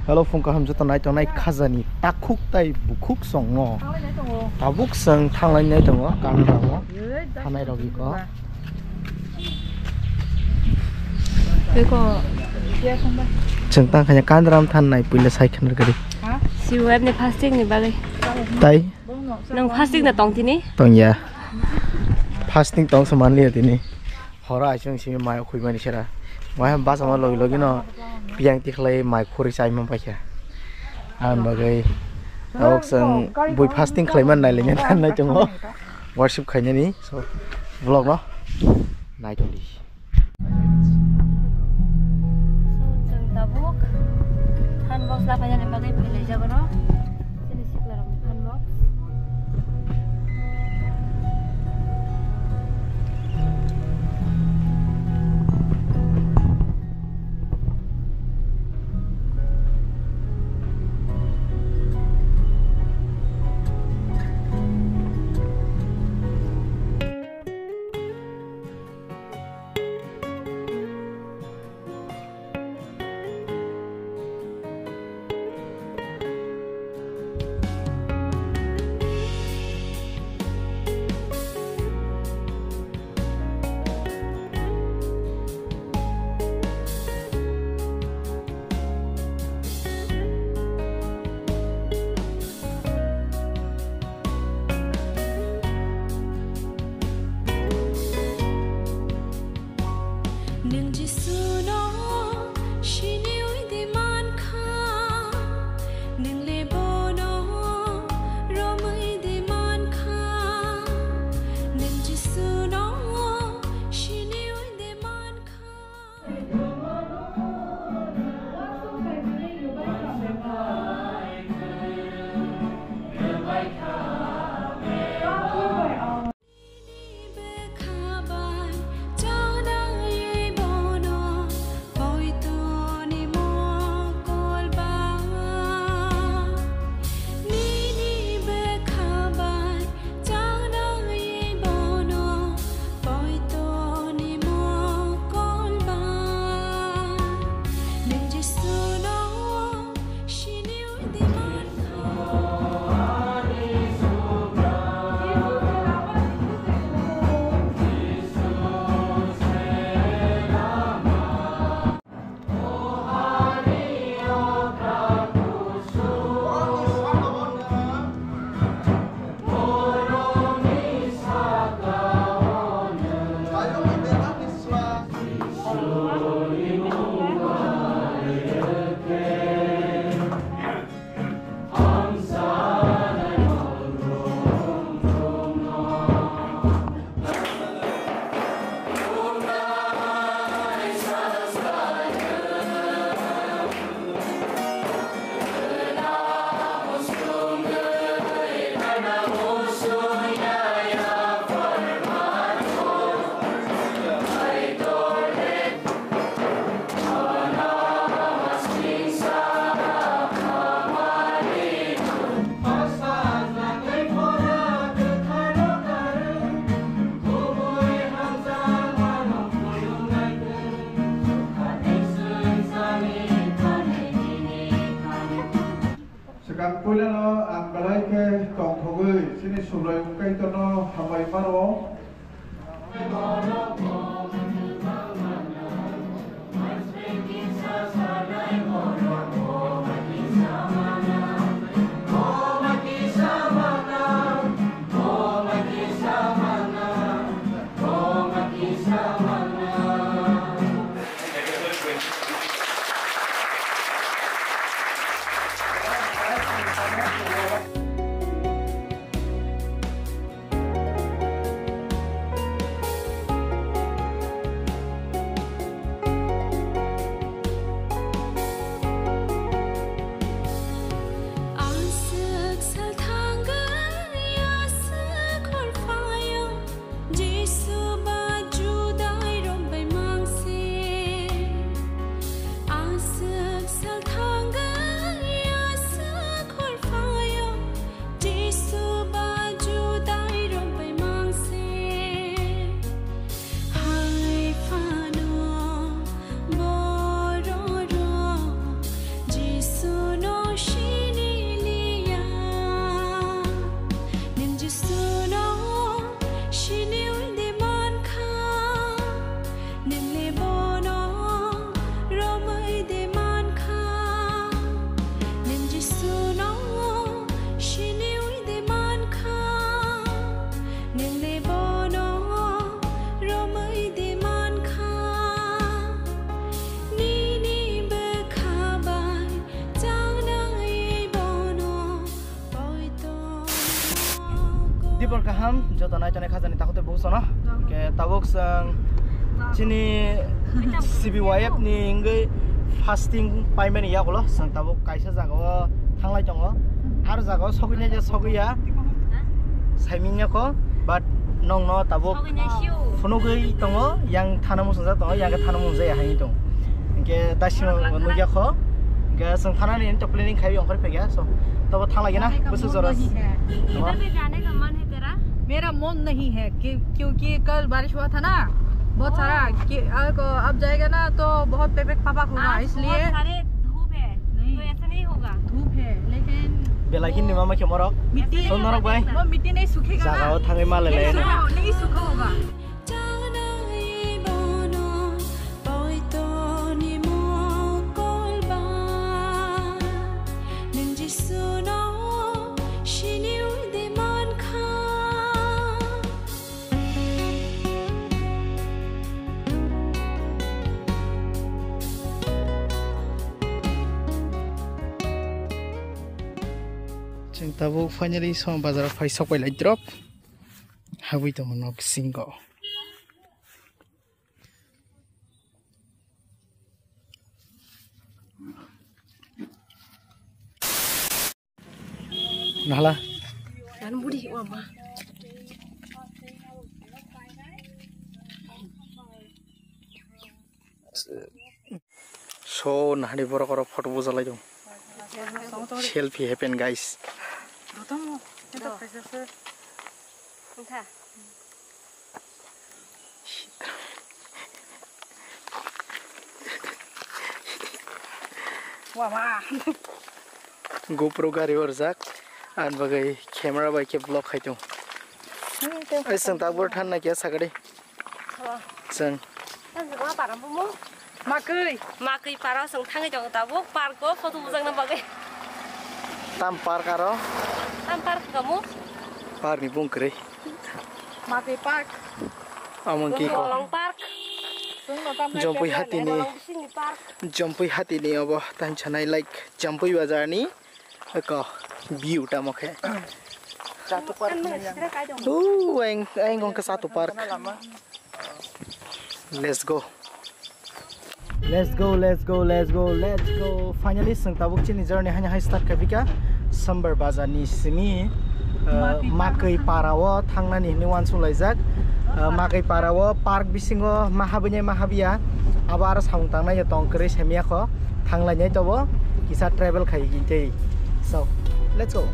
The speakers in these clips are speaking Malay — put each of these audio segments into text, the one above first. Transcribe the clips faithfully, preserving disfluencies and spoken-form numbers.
Hello phone ka ham jota nai tonai khazani takhuk tai bukhuk song no tabuk sang thanglai nai tongo kan ramo thanai rogi ko Beko chengtang khanya kan ram than nai puila sai khanar gari si web ne fasting ni bale tai nang fasting na tong tini tong ya fasting tong saman li tini hora chung simi mai khui mani sera mai ham ba sama logi logi no piang tikhlai mai khori sai mam pa kya an bagai awak sang bui fasting khlaiman nai lengen tan nai chungo worship khanya ni so vlog no nai to di jeng tabuk han box la kanya ne bale pile jago no sini sikla ram han box Sekarang pula no ang balai ke tong thogui sini sulai ukai to no hamai maro Tipor kaham joto nai jone khajani takote bosono ke tabok sang chini C B Y F ni ngai fasting paimani yakolo sang tabok kaisa jaga thanglai tongo ar jaga sogine je sogiya saiminya ko but nong no tabok phono gei tongo yang thanamu sanja tongo yang thanamu jai hai tong ke dasino nugya kho ke sang thanani to planning khai ongkar pe gya so तब थाला गया ना बस जरा इधर भी जाने का मन है तेरा? मेरा मन नहीं है कि क्योंकि कल बारिश हुआ था ना बहुत सारा कि अब जाएगा ना तो बहुत पेपेक पापा होगा इसलिए सारे धूप है तो ऐसा नहीं होगा धूप है लेकिन बेलाकिन निमा में क्यों मरो मिट्टी सोनरक भाई वो मिट्टी नहीं सूखेगा ना जागाओ थांगे माल ले ले नहीं सूखा होगा Tabuk finally so bazar fai sokai lai drop hawi to monok singo nala kan budi wama so nahdi boro koro photo bojalai dong selfie happen guys Entah. Wah mah. GoPro gari orzak an bagai camera bai ke vlog khai dong ai sang ta bor than na kya sagade sang Kan juga parang bumu. Makai. Makai parang sang thangai jong tabuk parko foto bujang na bagai. tam par karo Tampar kamu? par ni bung kre Makai park. amon ki ko Long park. jompui hati ni Long sini park. jompui hati ni abo tan chanai like jompui bazar ni ko view ta mokhe satu park oh eng eng gong ke satu park let's go let's go let's go let's go let's go finally sang tabuk chini journey hanya hai start kabika sambar bazar ni sini makai parawo thangnani ni wansu laijak makai parawo park bisingo mahabanya mahabia abar saung tangnai tongkre semia kho thanglai tobo kisa travel khai gintei so let's go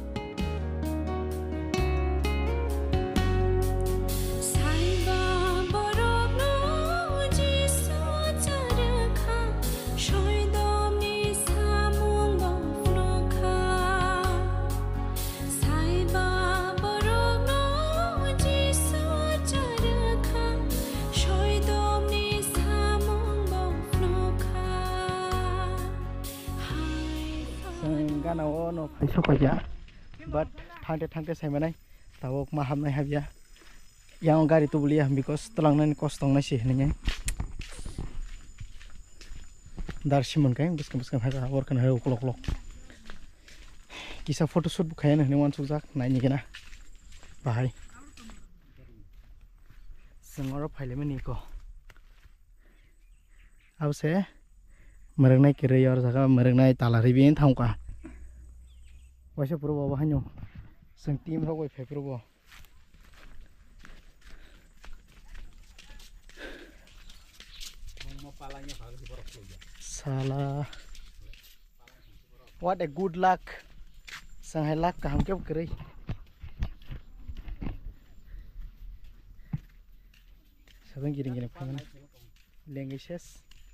gana wo no phai sokaja but thangte thangte saimanai tabok ma hamnai habia yang gari tu bulia because telangnan kostong na si hne darshi mon kai buskan buskan haga work kan hayo klok klok kisa photo shoot bu khaya hne wan sujak nai ni gena bahai sangoro phaile mani ko ause merengnai kire yor jaga merengnai talari bin thangka waisa puro baba hanyo sang team ro goi phepro bo salah what a good luck sang hai luck kaham kep kre sadang giring giring phaman languages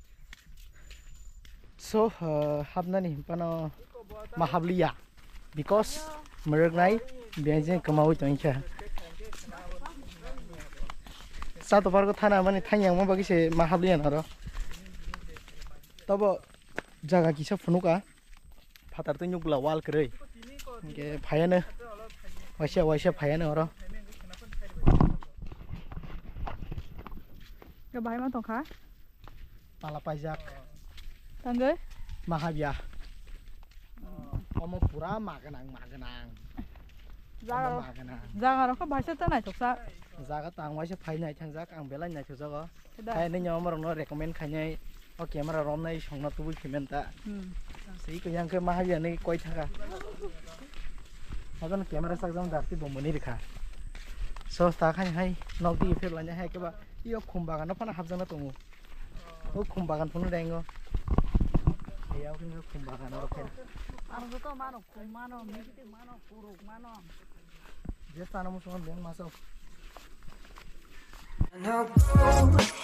so uh, habnani pano mahablia because merengnai biaje kamawi tongkha satu parko thana mani thanyang ma bagi se mahablia naro tabo jaga kisa phunuka phatar tu nyugla wal kre ke phayane waisa waisa phayane oro ke bahai ma tongkha pala pajak tangge mahabia omo pura maganang maganang Jaga Magana. jaga ro ka bhaisa ta nai thoksa. Jaga tang waise phainai thangjak ang belai nai thujago. Eda. Hai nei nyom rong no recommend khainai o camera rom nai songna tubu khimenta. Hmm. Sei ko yang ke mahaja nei koi thaka. Hagan camera sakjam darti bomoni rekha. So ta khain hai nok di fer lanya hai ke ba iyo khumbagan no phana habjana tongu. O khumbagan phunu dengo. Iya kin khumbagan ro khe. Aro to mano kumano miti mano puruk mano. Je stana mo songon ben maso. No.